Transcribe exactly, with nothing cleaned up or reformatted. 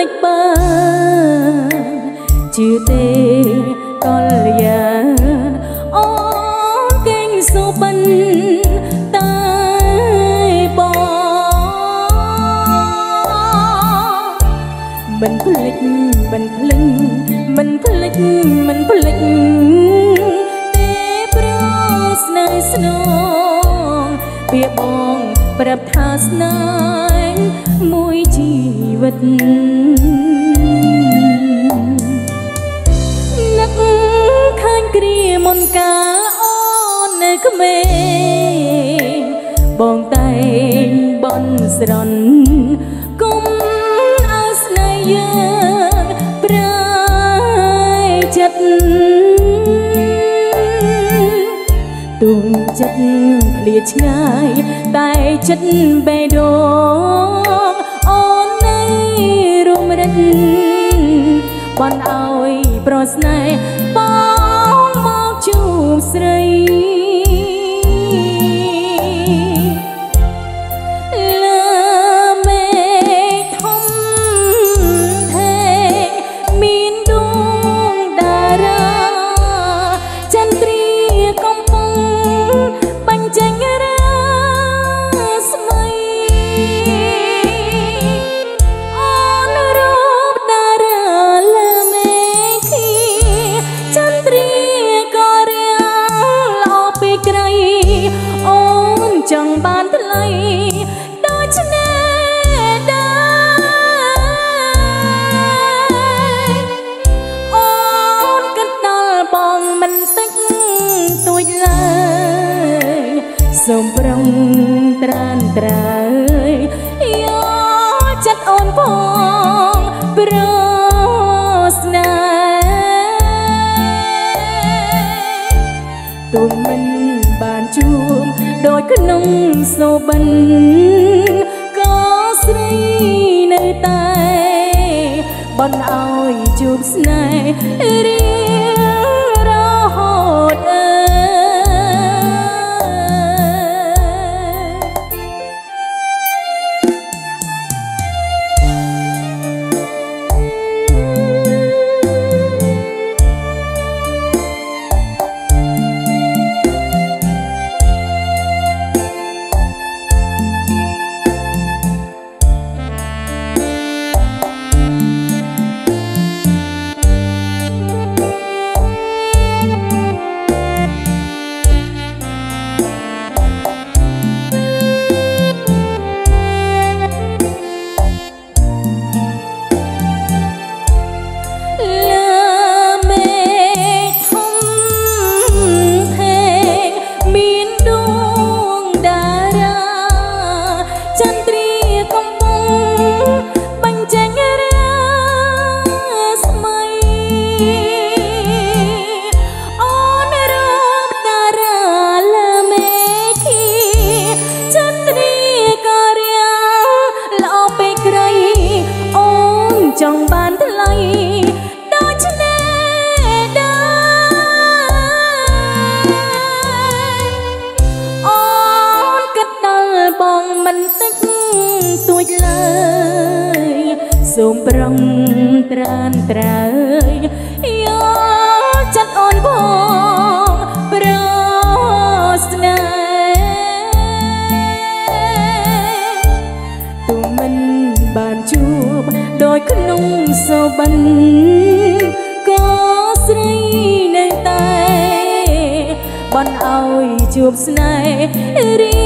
ចបានជឿទេកលយាអូនកេងសុបិនតែបងមិនភ្លេចមិនភ្លេចមិនភ្លេចមិនភ្លេចទេប្រស្នេហ៍ស្នងពីបងប្រាប់ថាស្នេហ៍មួយជីវិតនឹកឃើញគ្រាមុនកាលអូននៅក្មេងបងតែងបន់ស្រន់គុំឲ្យស្នេហ៍យើងប្រាចិត្តទូនចិត្តឃ្លាឆ្ងាយតែចិត្តបេះដូងអូននៅរួមរិទ្ធបន់ឲ្យប្រស្នេហ៍បងមកជួបស្រីចង់បានថ្លៃដូច្នេះដែរអូនគិតដល់បងមិនតិចតួចឡើយសូមប្រងត្រានត្រើយយកចិត្តអូនផងប្រស្នេហ៍ទូមិនបានជួបដោយក្នុងសូបិនក៏ស្រីនៅតែបន់ឲ្យជួបស្នេហ៍រៀងរហូតអើចង់បានថ្លៃដូច្នេះដែរអូនគិតដល់បងមិនតិចតួចឡើយសូមប្រងត្រានត្រើយយកចិត្តអូនផងប្រស្នេហ៍ទូមិនបានជួបដោយក្នុងសូបិនក៏ស្រីនៅតែបន់ឲ្យជួបស្នេហ៍